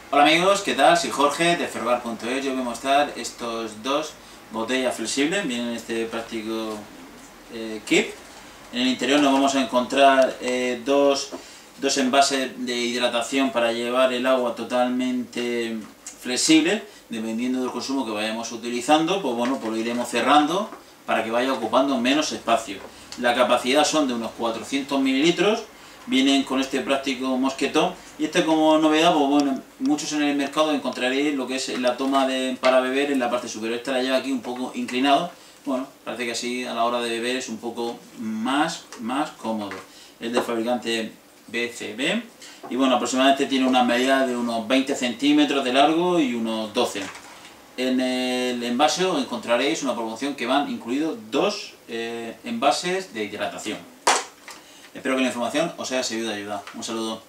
Hola amigos, ¿qué tal? Soy Jorge de Ferrobar.es. Yo voy a mostrar estos dos botellas flexibles, vienen en este práctico kit. En el interior nos vamos a encontrar dos envases de hidratación para llevar el agua totalmente flexible, dependiendo del consumo que vayamos utilizando, pues bueno, pues lo iremos cerrando para que vaya ocupando menos espacio. La capacidad son de unos 400 mililitros. Vienen con este práctico mosquetón y este, como novedad, pues bueno, muchos en el mercado encontraréis lo que es la toma para beber en la parte superior. Esta la lleva aquí un poco inclinado. Bueno, parece que así a la hora de beber es un poco más cómodo. Es del fabricante BCB y bueno, aproximadamente tiene una medida de unos 20 centímetros de largo y unos 12. En el envase os encontraréis una promoción que van incluidos dos envases de hidratación. Espero que la información os haya servido de ayuda. Un saludo.